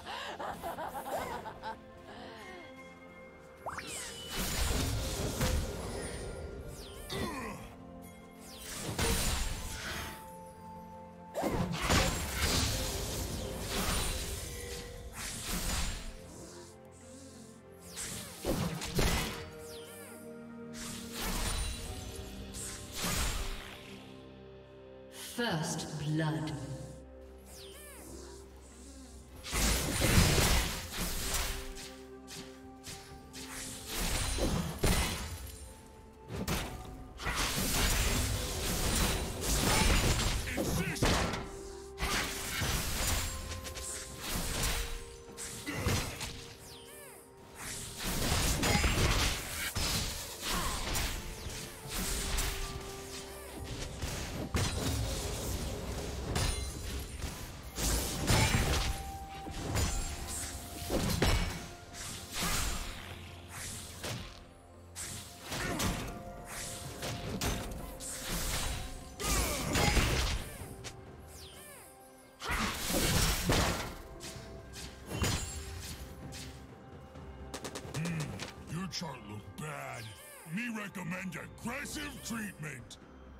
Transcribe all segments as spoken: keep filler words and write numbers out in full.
First blood. Chart look bad. Me recommend aggressive treatment.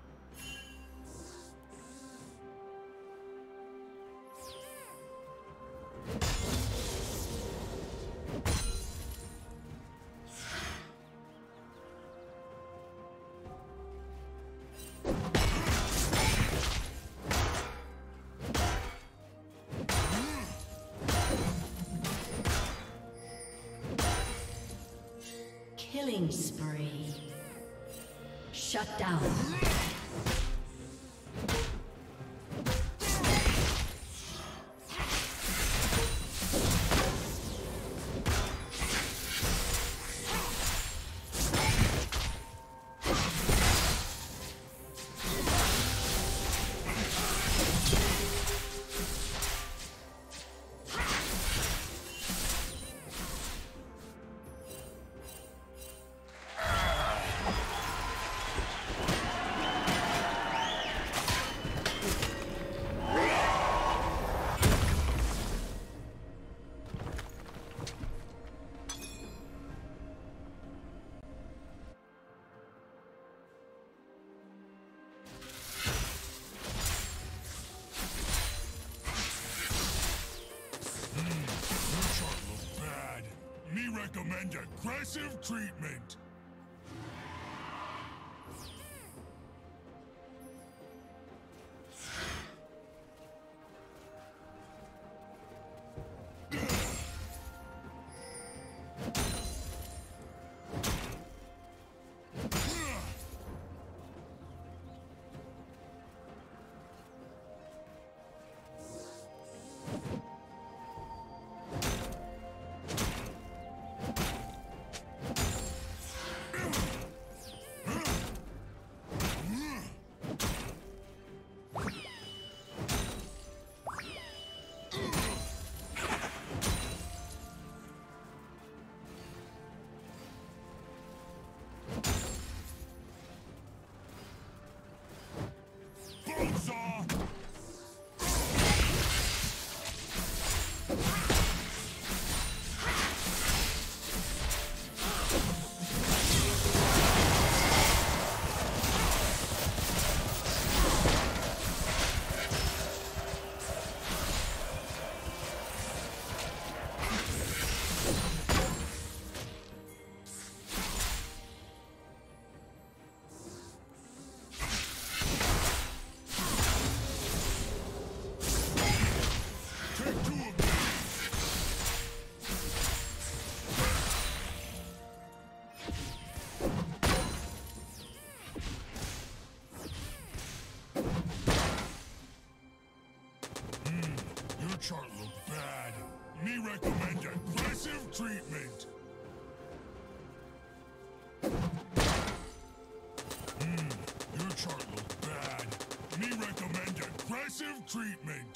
Killing spree. Shut down. Recommend aggressive treatment. Chart look bad. Me recommend aggressive treatment. Hmm, your chart look bad. Me recommend aggressive treatment.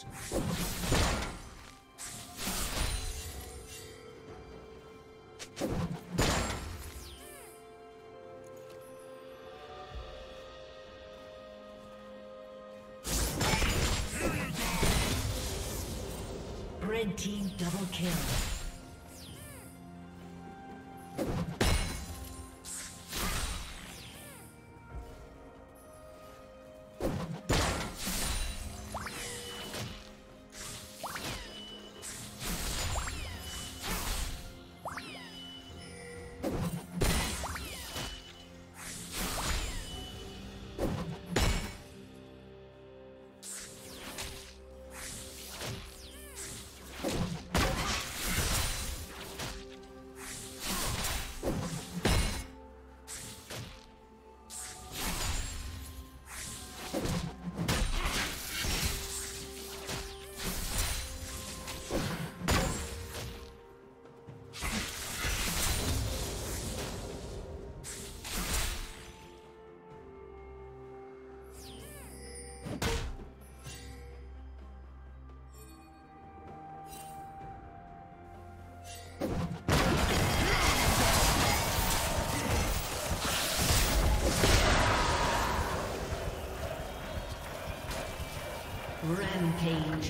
Red team double kill. Rampage.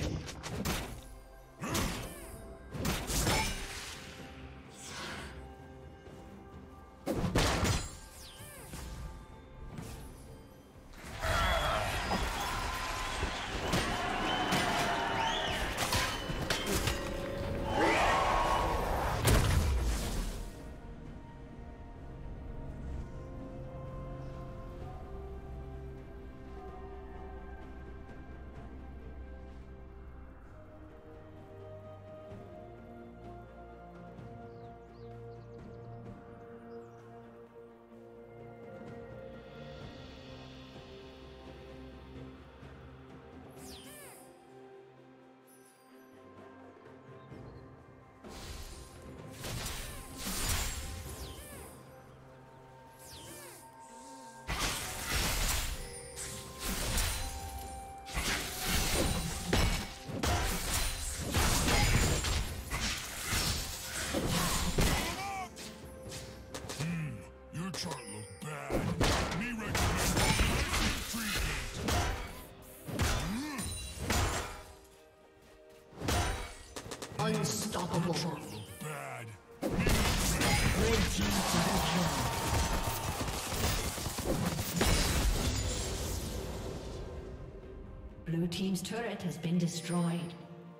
Unstoppable. Bad. Red team double kill. Blue team's turret has been destroyed.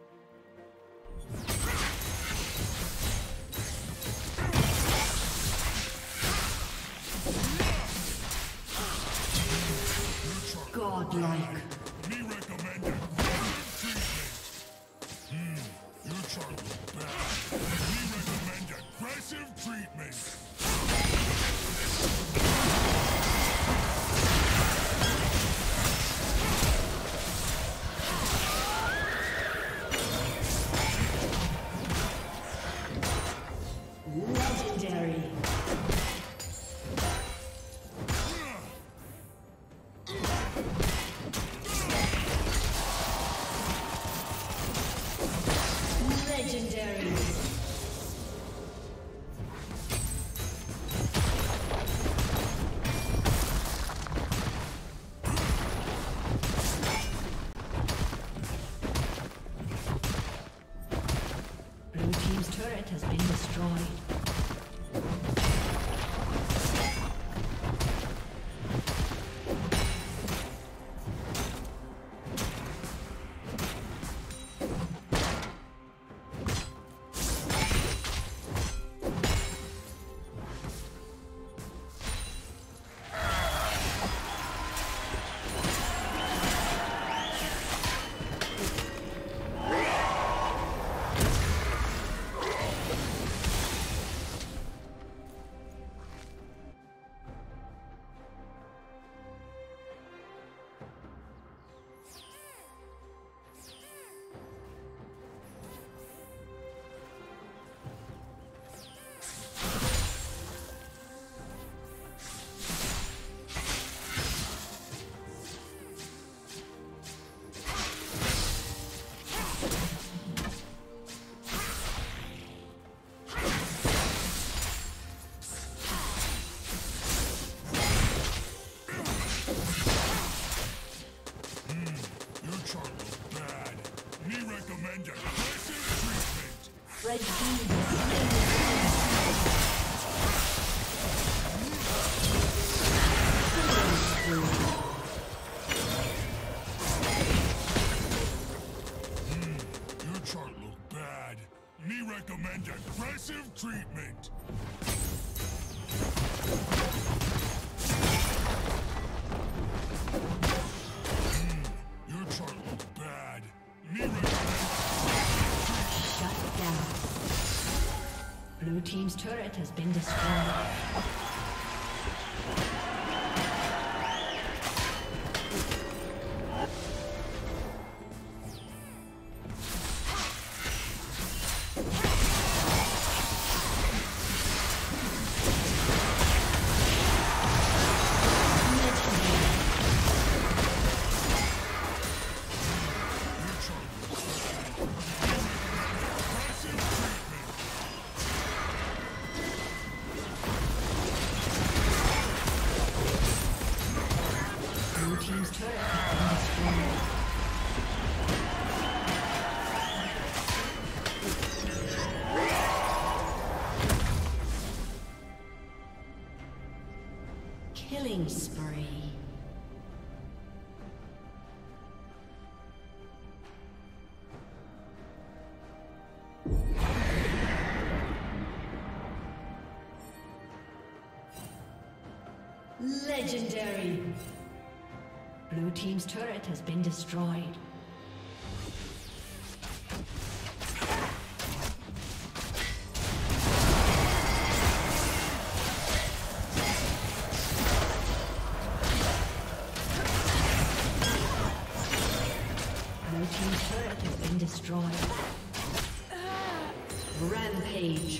Godlike. Me recommended. Hmm, your chart look bad. Me recommend aggressive treatment. Legendary. Legendary. Blue team's turret has been destroyed. Red team has slain the Your chart look bad. Me recommend aggressive treatment. Hmm, your chart look bad. Me recommend. Shut down. Blue team's turret has been destroyed. Killing spree. Legendary. Blue team's turret has been destroyed. Destroyed. Rampage.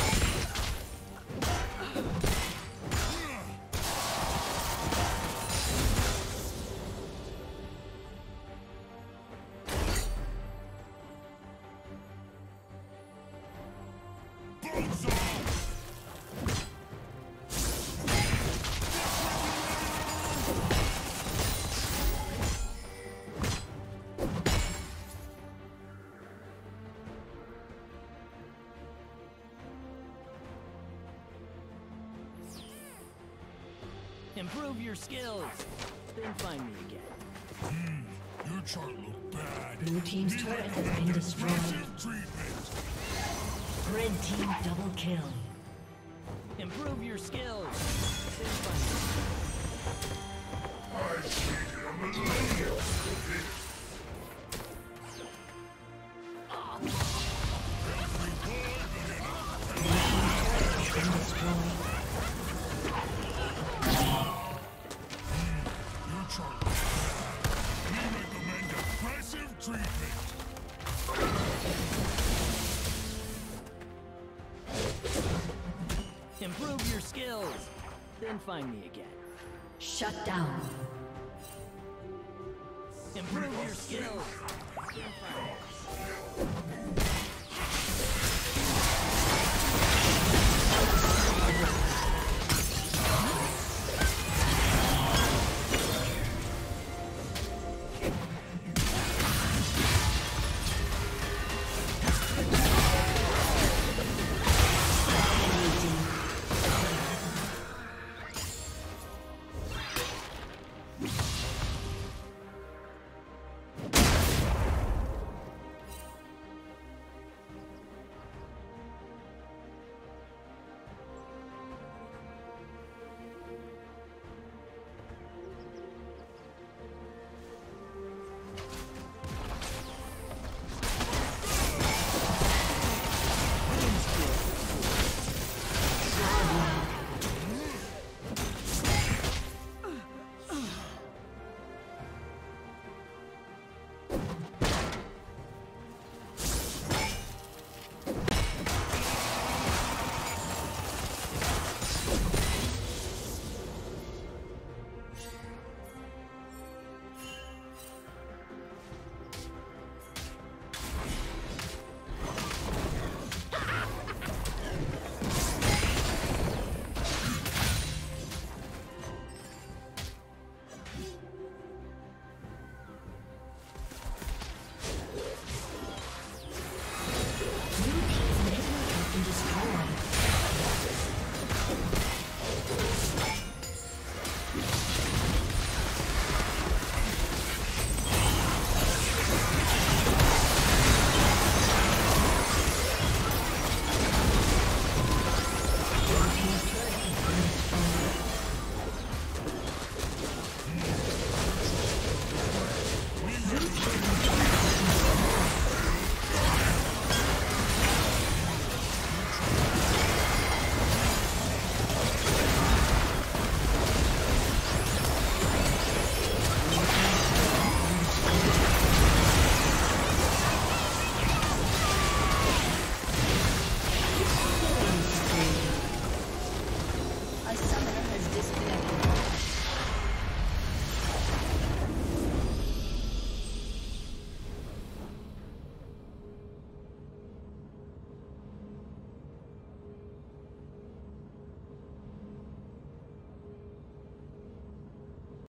Improve your skills, then find me again. Hmm, your chart look bad. Blue team's Me turret has recommend been destroyed. aggressive treatment. Red team double kill. Improve your skills, then find me again. I've waited a millennium for this. Every boy Blue team's turret has been destroyed. Your chart looks bad. We recommend aggressive treatment. Improve your skills, then find me again. Shut down. Improve your skills, then find me.